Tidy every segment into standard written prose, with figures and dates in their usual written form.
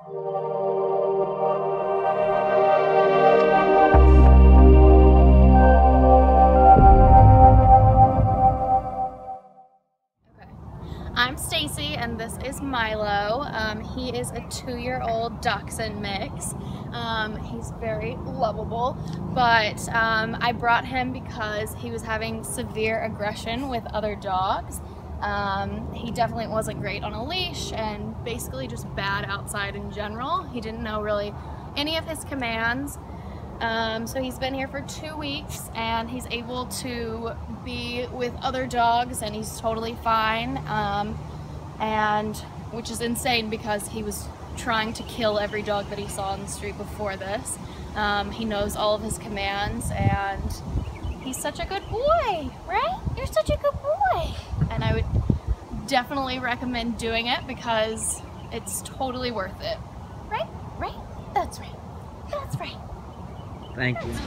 I'm Stacy and this is Milo. He is a 2-year-old dachshund mix. He's very lovable, but I brought him because he was having severe aggression with other dogs. He definitely wasn't great on a leash and basically just bad outside in general. He didn't know really any of his commands. So he's been here for 2 weeks and he's able to be with other dogs and he's totally fine, and which is insane because he was trying to kill every dog that he saw on the street before this. He knows all of his commands and he's such a good boy, right? You're such a good boy. And I would definitely recommend doing it because it's totally worth it. Right? Right? That's right. That's right. Thank you.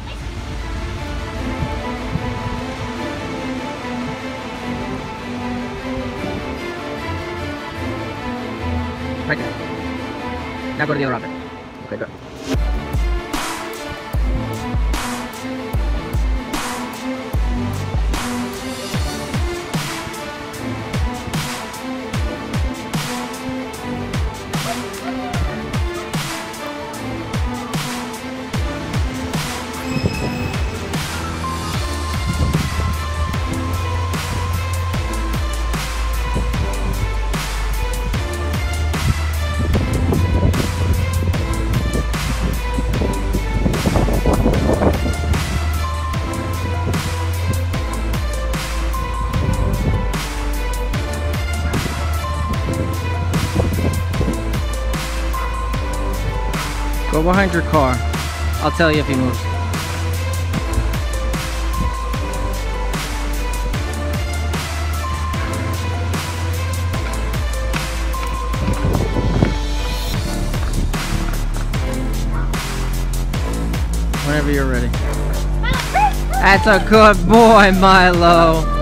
Right there. Now go to the other rabbit. Okay, good. Go behind your car. I'll tell you if he moves. Whenever you're ready. That's a good boy, Milo.